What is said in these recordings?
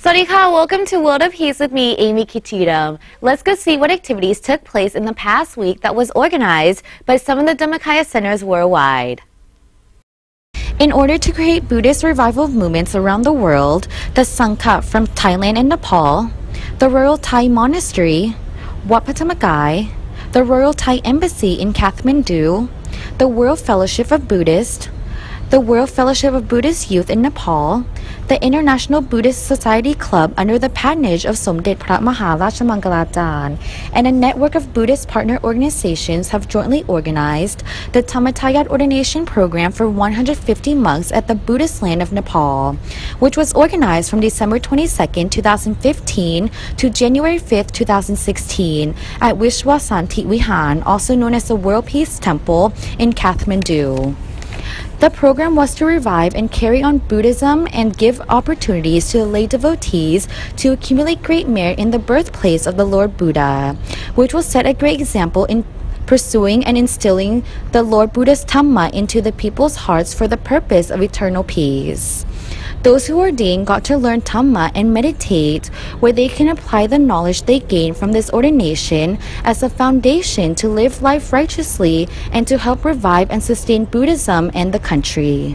Sawadee welcome to World of Peace with me, Amy Kitidum. Let's go see what activities took place in the past week that was organized by some of the Dhammakaya centers worldwide. In order to create Buddhist revival movements around the world, the Sangha from Thailand and Nepal, the Royal Thai Monastery, Wat Pah Thamagai, the Royal Thai Embassy in Kathmandu, the World Fellowship of Buddhists, the World Fellowship of Buddhist Youth in Nepal, the International Buddhist Society Club under the patronage of Somdet Phra Maharachamangalajan, and a network of Buddhist partner organizations have jointly organized the Dhammatayat Ordination Program for 150 monks at the Buddhist land of Nepal, which was organized from December 22, 2015 to January 5, 2016 at Vishwasanti Vihan, also known as the World Peace Temple in Kathmandu. The program was to revive and carry on Buddhism and give opportunities to the lay devotees to accumulate great merit in the birthplace of the Lord Buddha, which will set a great example in pursuing and instilling the Lord Buddha's Dhamma into the people's hearts for the purpose of eternal peace. Those who ordained got to learn Dhamma and meditate, where they can apply the knowledge they gained from this ordination as a foundation to live life righteously and to help revive and sustain Buddhism and the country.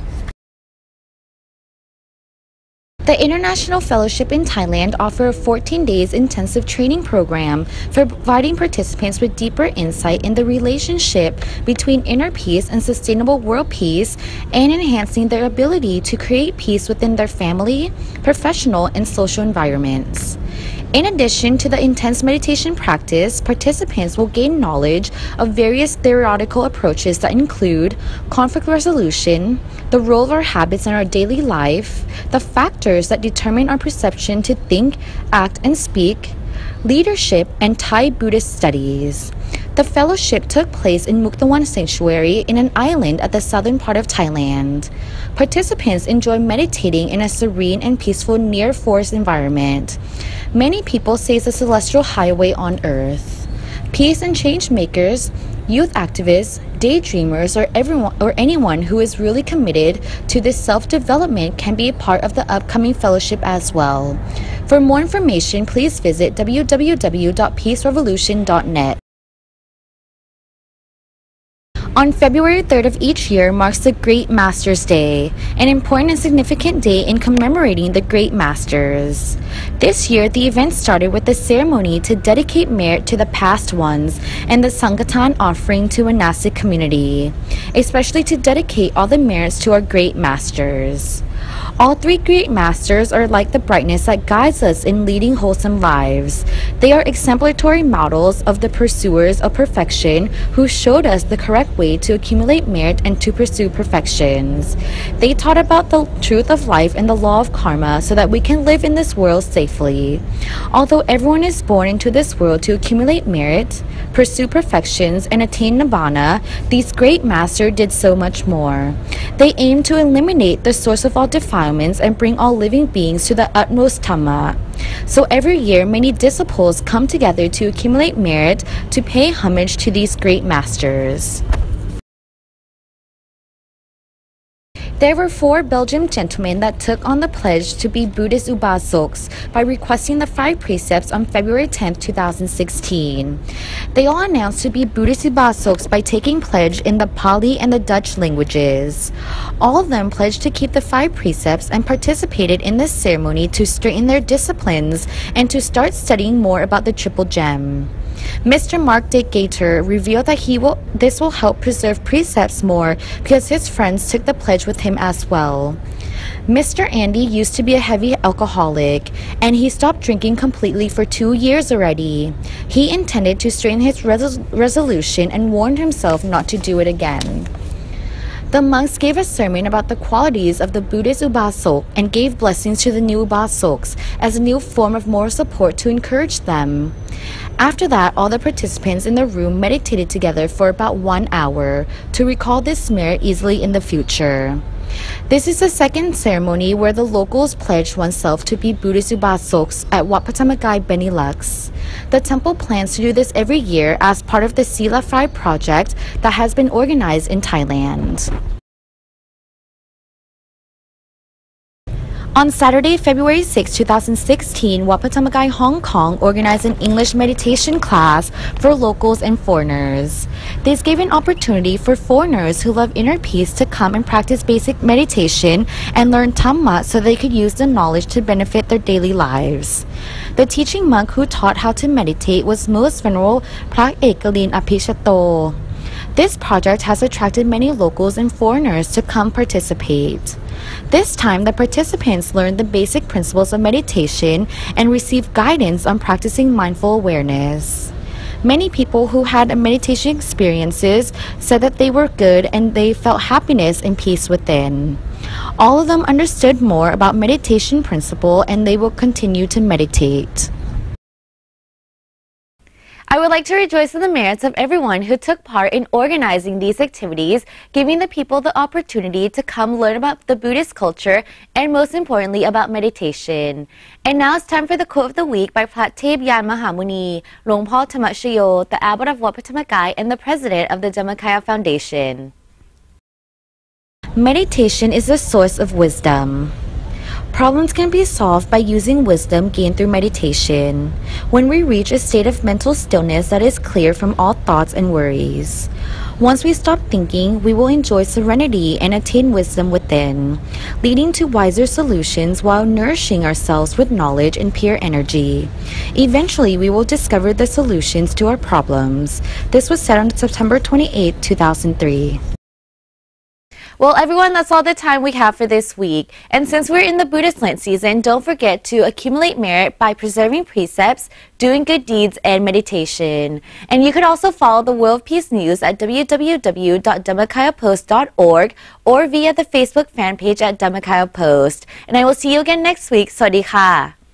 The International Fellowship in Thailand offers a 14 days intensive training program for providing participants with deeper insight in the relationship between inner peace and sustainable world peace and enhancing their ability to create peace within their family, professional, and social environments. In addition to the intense meditation practice, participants will gain knowledge of various theoretical approaches that include conflict resolution, the role of our habits in our daily life, the factors that determine our perception to think, act, and speak, leadership, and Thai Buddhist studies. The fellowship took place in Mukdawan Sanctuary in an island at the southern part of Thailand. Participants enjoy meditating in a serene and peaceful near-forest environment. Many people say it's a celestial highway on earth. Peace and change makers, youth activists, daydreamers, or anyone who is really committed to this self-development can be a part of the upcoming fellowship as well. For more information, please visit www.peacerevolution.net. On February 3rd of each year marks the Great Masters Day, an important and significant day in commemorating the Great Masters. This year, the event started with a ceremony to dedicate merit to the past ones and the Sankirtan offering to monastic community, especially to dedicate all the merits to our Great Masters. All three Great Masters are like the brightness that guides us in leading wholesome lives. They are exemplary models of the pursuers of perfection who showed us the correct way to accumulate merit and to pursue perfections. They taught about the truth of life and the law of karma so that we can live in this world safely. Although everyone is born into this world to accumulate merit, pursue perfections, and attain nibbana, these Great Masters did so much more. They aimed to eliminate the source of all defilements and bring all living beings to the utmost Dhamma. So every year, many disciples come together to accumulate merit to pay homage to these Great Masters. There were 4 Belgian gentlemen that took on the pledge to be Buddhist Ubasoks by requesting the 5 precepts on February 10, 2016. They all announced to be Buddhist Ubasoks by taking pledge in the Pali and the Dutch languages. All of them pledged to keep the 5 precepts and participated in this ceremony to strengthen their disciplines and to start studying more about the Triple Gem. Mr. Mark de Gator revealed that this will help preserve precepts more because his friends took the pledge with him as well. Mr. Andy used to be a heavy alcoholic, and he stopped drinking completely for 2 years already. He intended to strengthen his resolution and warned himself not to do it again. The monks gave a sermon about the qualities of the Buddhist Ubasok and gave blessings to the new Ubasoks as a new form of moral support to encourage them. After that, all the participants in the room meditated together for about 1 hour to recall this merit easily in the future. This is the second ceremony where the locals pledged oneself to be Buddhist Ubasoks at Wat Pah Thamagai, Benelux. The temple plans to do this every year as part of the Sila Phrai project that has been organized in Thailand. On Saturday, February 6, 2016, Wat Phra Thama Kai Hong Kong organized an English meditation class for locals and foreigners. This gave an opportunity for foreigners who love inner peace to come and practice basic meditation and learn Dhamma so they could use the knowledge to benefit their daily lives. The teaching monk who taught how to meditate was Most Venerable Phra Ekalin Apichatto. This project has attracted many locals and foreigners to come participate. This time, the participants learned the basic principles of meditation and received guidance on practicing mindful awareness. Many people who had meditation experiences said that they were good and they felt happiness and peace within. All of them understood more about meditation principle and they will continue to meditate. I would like to rejoice in the merits of everyone who took part in organizing these activities, giving the people the opportunity to come learn about the Buddhist culture and most importantly about meditation. And now it's time for the quote of the week by Phra Thep Yan Mahamuni, Luangพ่อ Thamashayo, the abbot of Wat Phra Thama Kai and the president of the Dhammakaya Foundation. Meditation is the source of wisdom. Problems can be solved by using wisdom gained through meditation. When we reach a state of mental stillness that is clear from all thoughts and worries. Once we stop thinking, we will enjoy serenity and attain wisdom within, leading to wiser solutions while nourishing ourselves with knowledge and pure energy. Eventually, we will discover the solutions to our problems. This was said on September 28, 2003. Well, everyone, that's all the time we have for this week. And since we're in the Buddhist Lent season, don't forget to accumulate merit by preserving precepts, doing good deeds, and meditation. And you could also follow the World Peace News at www.dhammakayapost.org or via the Facebook fan page at Dhammakaya Post. And I will see you again next week. Sawadee ka.